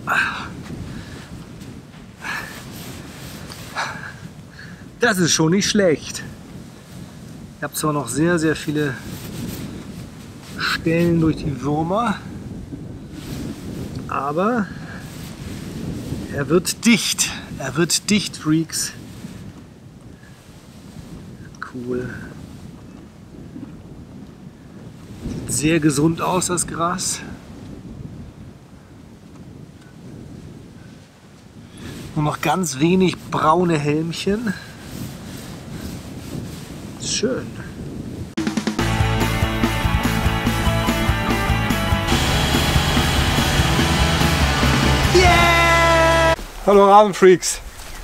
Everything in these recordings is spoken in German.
Das ist schon nicht schlecht. Ich habe zwar noch sehr, sehr viele Stellen durch die Würmer, aber er wird dicht. Er wird dicht, Freaks. Cool. Sieht sehr gesund aus, das Gras. Nur noch ganz wenig braune Helmchen. Schön. Yeah! Hallo Rasenfreaks.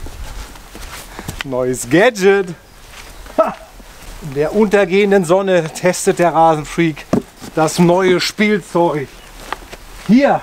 Neues Gadget. In der untergehenden Sonne testet der Rasenfreak das neue Spielzeug. Hier,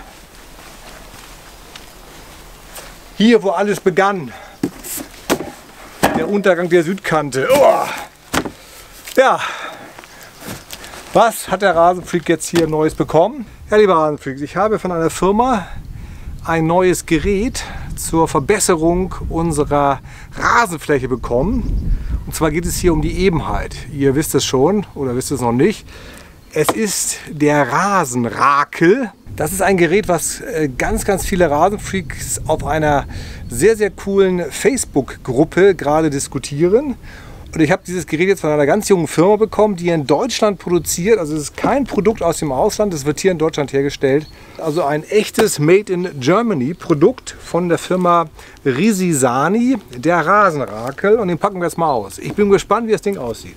wo alles begann. Der Untergang der Südkante. Oh. Ja, was hat der Rasenfreak jetzt hier Neues bekommen? Ja, liebe Rasenfreaks, ich habe von einer Firma ein neues Gerät zur Verbesserung unserer Rasenfläche bekommen. Und zwar geht es hier um die Ebenheit. Ihr wisst es schon oder wisst es noch nicht. Es ist der Rasenrakel. Das ist ein Gerät, was ganz, ganz viele Rasenfreaks auf einer sehr, sehr coolen Facebook-Gruppe gerade diskutieren. Und ich habe dieses Gerät jetzt von einer ganz jungen Firma bekommen, die in Deutschland produziert. Also es ist kein Produkt aus dem Ausland, es wird hier in Deutschland hergestellt. Also ein echtes Made in Germany Produkt von der Firma Risisani, der Rasenrakel. Und den packen wir jetzt mal aus. Ich bin gespannt, wie das Ding aussieht.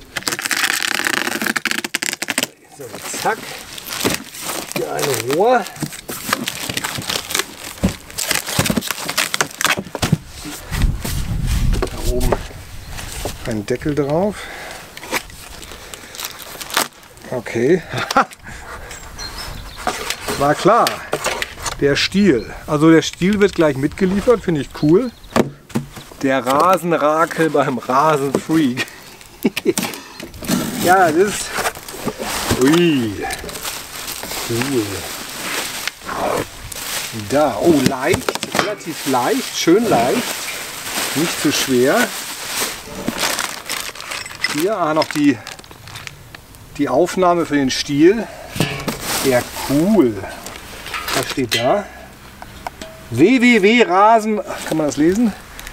So, zack. Hier ein Rohr. Da oben ein Deckel drauf. Okay. War klar. Der Stiel. Also der Stiel wird gleich mitgeliefert, finde ich cool. Der Rasenrakel beim Rasenfreak. Ja, das ist... Ui. Cool. Da. Oh, leicht. Relativ leicht. Schön leicht. Nicht zu schwer. Hier noch die Aufnahme für den Stiel. Ja, cool. Was steht da? www.rasen... Kann man das lesen?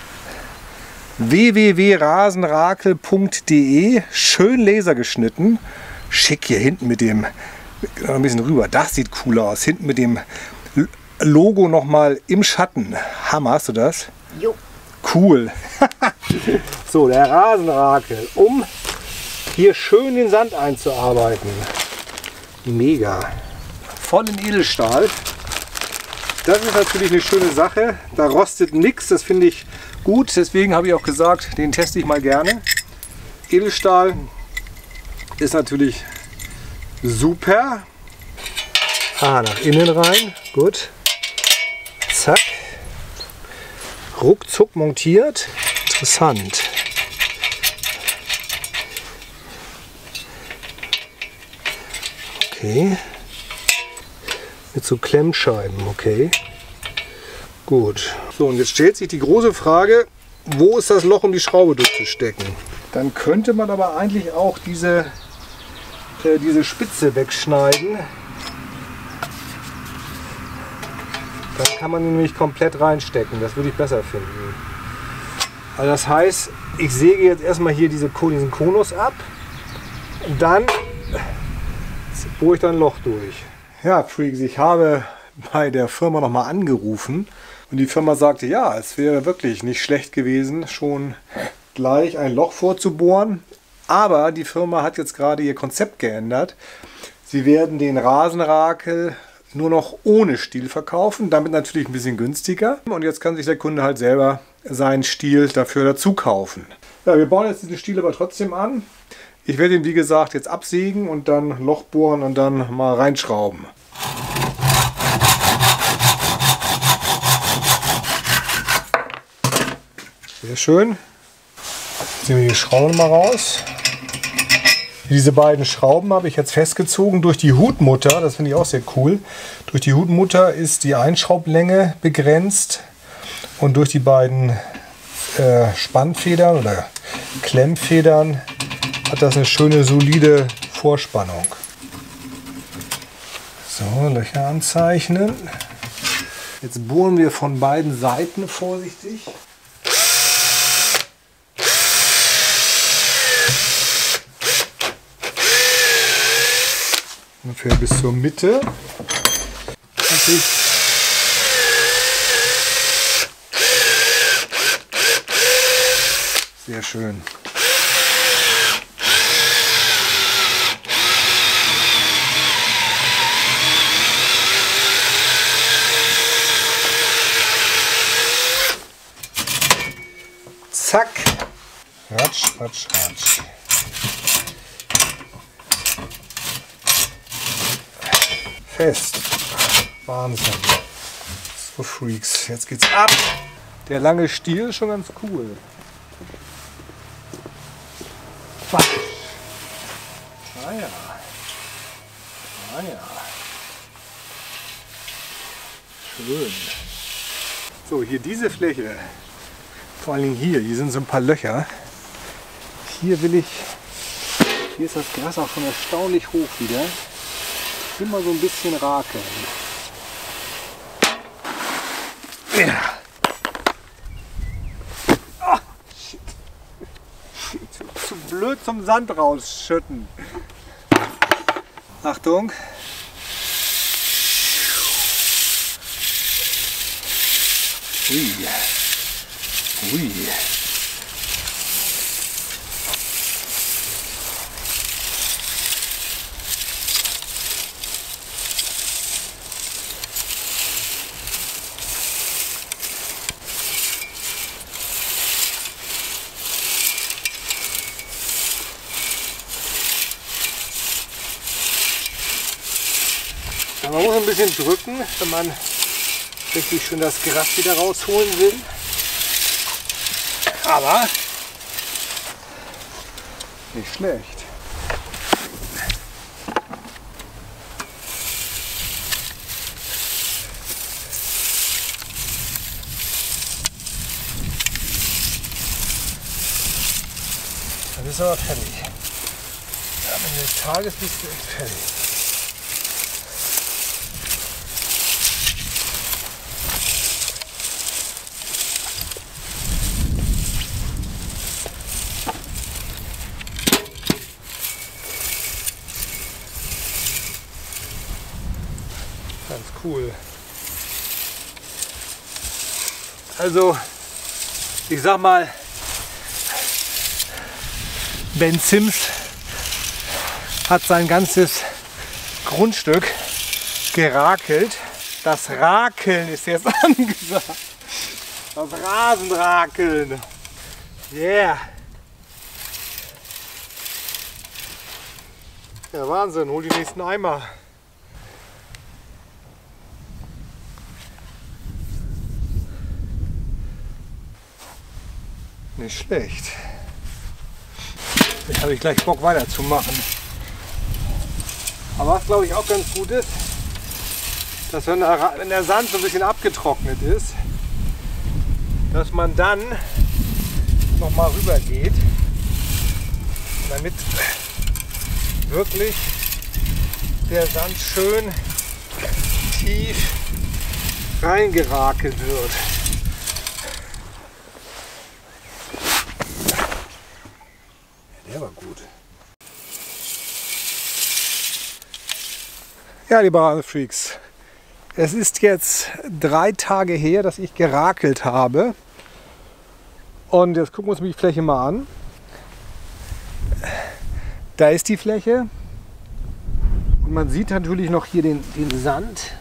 www.rasenrakel.de. Schön lasergeschnitten. Schick hier hinten mit dem... Ein bisschen rüber. Das sieht cool aus. Hinten mit dem Logo nochmal im Schatten. Hammer, hast du das? Jo. Cool. So, der Rasenrakel, um hier schön den Sand einzuarbeiten. Mega. Voll in Edelstahl. Das ist natürlich eine schöne Sache. Da rostet nichts. Das finde ich gut. Deswegen habe ich auch gesagt, den teste ich mal gerne. Edelstahl ist natürlich super. Nach innen rein. Gut. Zack. Ruckzuck montiert. Interessant. Okay. Mit so Klemmscheiben, okay. Gut. So, und jetzt stellt sich die große Frage, wo ist das Loch, um die Schraube durchzustecken? Dann könnte man aber eigentlich auch diese Spitze wegschneiden. Dann kann man ihn nämlich komplett reinstecken. Das würde ich besser finden. Also das heißt, ich säge jetzt erstmal hier diesen Konus ab. Und dann bohre ich da ein Loch durch. Ja, Freaks, ich habe bei der Firma nochmal angerufen. Und die Firma sagte, ja, es wäre wirklich nicht schlecht gewesen, schon gleich ein Loch vorzubohren. Aber die Firma hat jetzt gerade ihr Konzept geändert. Sie werden den Rasenrakel nur noch ohne Stiel verkaufen, damit natürlich ein bisschen günstiger. Und jetzt kann sich der Kunde halt selber seinen Stiel dafür dazu kaufen. Ja, wir bauen jetzt diesen Stiel aber trotzdem an. Ich werde ihn wie gesagt jetzt absägen und dann Loch bohren und dann mal reinschrauben. Sehr schön. Jetzt nehmen wir die Schraube mal raus. Diese beiden Schrauben habe ich jetzt festgezogen durch die Hutmutter. Das finde ich auch sehr cool. Durch die Hutmutter ist die Einschraublänge begrenzt und durch die beiden Spannfedern oder Klemmfedern hat das eine schöne solide Vorspannung. So, Löcher anzeichnen. Jetzt bohren wir von beiden Seiten vorsichtig. Ungefähr bis zur Mitte. Sehr schön. Zack. Ratsch, ratsch, ratsch. Fest. Wahnsinn. So Freaks. Jetzt geht's ab. Der lange Stiel ist schon ganz cool. Ah ja. Ah ja. Schön. So, hier diese Fläche. Vor allen Dingen hier sind so ein paar Löcher. Hier ist das Gras auch schon erstaunlich hoch wieder. Immer so ein bisschen rakeln. Ja. Oh, shit. Zu blöd zum Sand rausschütten. Achtung. Ui. Ui. Man muss ein bisschen drücken, wenn man richtig schön das Gras wieder rausholen will. Aber nicht schlecht. Dann ist aber fertig. Am Ende des Tages bist du echt fertig. Ganz cool. Also, ich sag mal, Ben Sims hat sein ganzes Grundstück gerakelt. Das Rakeln ist jetzt angesagt. Das Rasenrakeln. Yeah. Ja, Wahnsinn. Hol die nächsten Eimer. Nicht schlecht. Jetzt habe ich gleich Bock weiterzumachen. Aber was glaube ich auch ganz gut ist, dass wenn der Sand so ein bisschen abgetrocknet ist, dass man dann noch mal rüber geht, damit wirklich der Sand schön tief reingerakelt wird. Der war gut. Ja, liebe Rasenfreaks, es ist jetzt 3 Tage her, dass ich gerakelt habe. Und jetzt gucken wir uns die Fläche mal an. Da ist die Fläche. Und man sieht natürlich noch hier den Sand,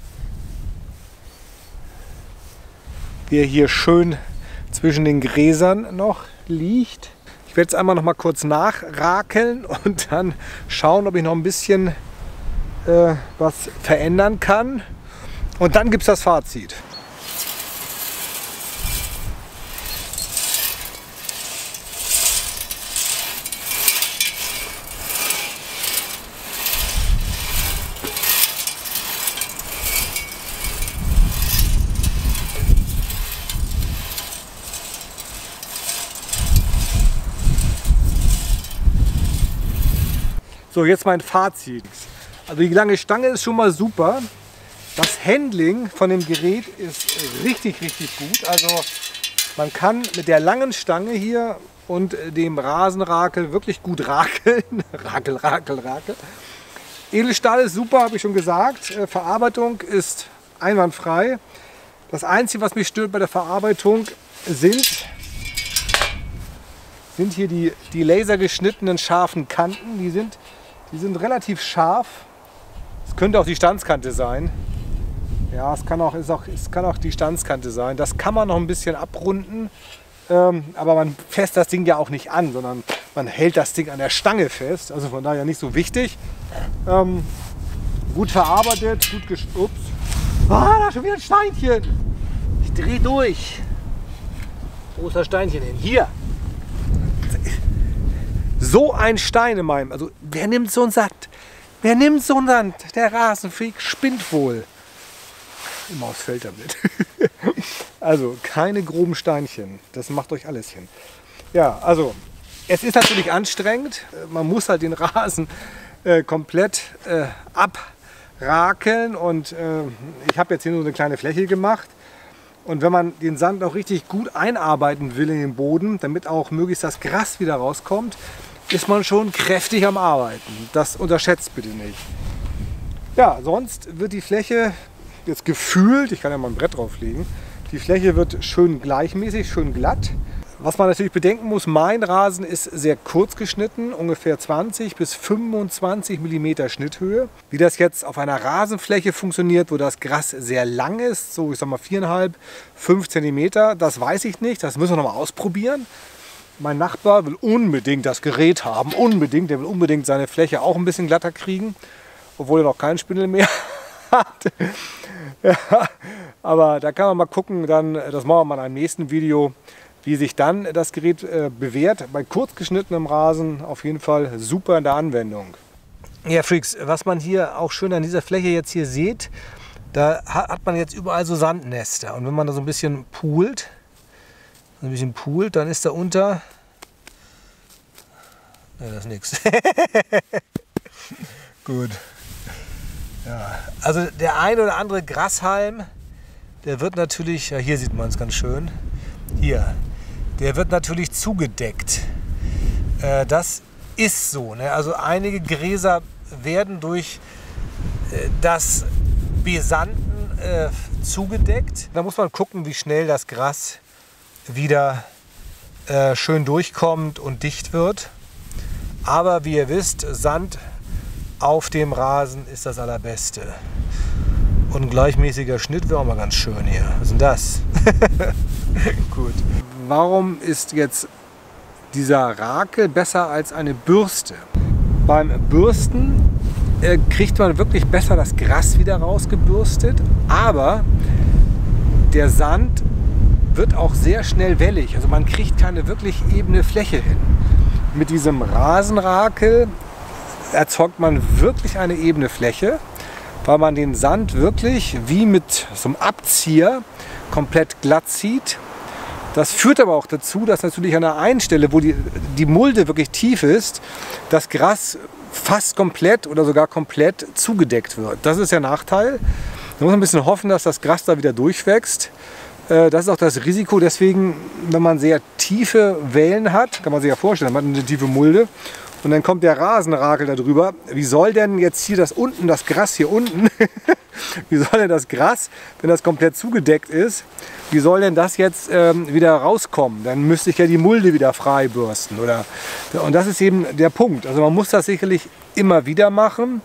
wie er hier schön zwischen den Gräsern noch liegt. Ich werde jetzt einmal noch mal kurz nachrakeln und dann schauen, ob ich noch ein bisschen was verändern kann. Und dann gibt es das Fazit. So, jetzt mein Fazit. Also die lange Stange ist schon mal super. Das Handling von dem Gerät ist richtig, richtig gut. Also man kann mit der langen Stange hier und dem Rasenrakel wirklich gut rakeln. Rakel, Rakel, Rakel. Edelstahl ist super, habe ich schon gesagt. Verarbeitung ist einwandfrei. Das Einzige, was mich stört bei der Verarbeitung, sind hier die lasergeschnittenen scharfen Kanten. Die sind relativ scharf. Es könnte auch die Standskante sein. Ja, es kann auch die Standskante sein. Das kann man noch ein bisschen abrunden. Aber man fässt das Ding ja auch nicht an, sondern man hält das Ding an der Stange fest. Also von daher nicht so wichtig. Gut verarbeitet, gut ups. Ah, da ist schon wieder ein Steinchen. Ich drehe durch. Wo ist das Steinchen hin? Hier. So ein Stein in meinem. Also wer nimmt so einen Sand? Wer nimmt so einen Sand? Der Rasenfreak spinnt wohl. Die Maus fällt damit. Also keine groben Steinchen. Das macht euch alles hin. Ja, also es ist natürlich anstrengend. Man muss halt den Rasen komplett abrakeln. Und ich habe jetzt hier nur eine kleine Fläche gemacht. Und wenn man den Sand auch richtig gut einarbeiten will in den Boden, damit auch möglichst das Gras wieder rauskommt, ist man schon kräftig am Arbeiten. Das unterschätzt bitte nicht. Ja, sonst wird die Fläche jetzt gefühlt, ich kann ja mal ein Brett drauflegen, die Fläche wird schön gleichmäßig, schön glatt. Was man natürlich bedenken muss, mein Rasen ist sehr kurz geschnitten, ungefähr 20 bis 25 mm Schnitthöhe. Wie das jetzt auf einer Rasenfläche funktioniert, wo das Gras sehr lang ist, so ich sag mal 4,5, 5 cm, das weiß ich nicht, das müssen wir noch mal ausprobieren. Mein Nachbar will unbedingt das Gerät haben, der will unbedingt seine Fläche auch ein bisschen glatter kriegen, obwohl er noch keinen Spindel mehr hat. Ja, aber da kann man mal gucken, dann, das machen wir mal in einem nächsten Video, wie sich dann das Gerät bewährt. Bei kurz geschnittenem Rasen auf jeden Fall super in der Anwendung. Ja, Freaks, was man hier auch schön an dieser Fläche jetzt hier sieht, da hat man jetzt überall so Sandnester. Und wenn man da so ein bisschen poolt, dann ist da unter... Ja, das ist nichts. Gut. Ja, also der ein oder andere Grashalm, der wird natürlich, ja, hier sieht man es ganz schön, hier, der wird natürlich zugedeckt. Das ist so, ne? Also einige Gräser werden durch das Besanden zugedeckt. Da muss man gucken, wie schnell das Gras wieder schön durchkommt und dicht wird. Aber wie ihr wisst, Sand auf dem Rasen ist das Allerbeste. Und ein gleichmäßiger Schnitt wäre auch mal ganz schön hier. Was ist denn das? Gut. Warum ist jetzt dieser Rakel besser als eine Bürste? Beim Bürsten kriegt man wirklich besser das Gras wieder rausgebürstet, aber der Sand wird auch sehr schnell wellig. Also man kriegt keine wirklich ebene Fläche hin. Mit diesem Rasenrakel erzeugt man wirklich eine ebene Fläche, weil man den Sand wirklich wie mit so einem Abzieher komplett glatt zieht. Das führt aber auch dazu, dass natürlich an der einen Stelle, wo die Mulde wirklich tief ist, das Gras fast komplett oder sogar komplett zugedeckt wird. Das ist der Nachteil. Da muss man ein bisschen hoffen, dass das Gras da wieder durchwächst. Das ist auch das Risiko. Deswegen, wenn man sehr tiefe Wellen hat, kann man sich ja vorstellen, man hat eine tiefe Mulde und dann kommt der Rasenrakel da drüber. Wie soll denn jetzt hier das Gras hier unten, wie soll denn das Gras, wenn das komplett zugedeckt ist, wie soll denn das jetzt wieder rauskommen? Dann müsste ich ja die Mulde wieder frei bürsten. Und das ist eben der Punkt. Also man muss das sicherlich immer wieder machen,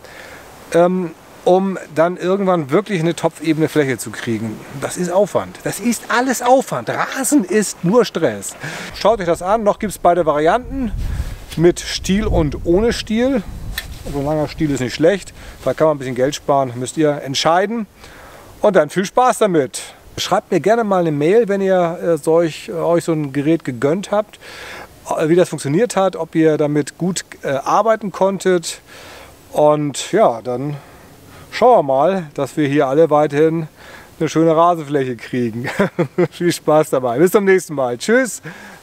um dann irgendwann wirklich eine topfebene Fläche zu kriegen. Das ist Aufwand. Das ist alles Aufwand. Rasen ist nur Stress. Schaut euch das an. Noch gibt es beide Varianten. Mit Stiel und ohne Stiel. So ein langer Stiel ist nicht schlecht. Da kann man ein bisschen Geld sparen. Müsst ihr entscheiden. Und dann viel Spaß damit. Schreibt mir gerne mal eine Mail, wenn ihr euch so ein Gerät gegönnt habt. Wie das funktioniert hat. Ob ihr damit gut arbeiten konntet. Und ja, dann schauen wir mal, dass wir hier alle weiterhin eine schöne Rasenfläche kriegen. Viel Spaß dabei. Bis zum nächsten Mal. Tschüss.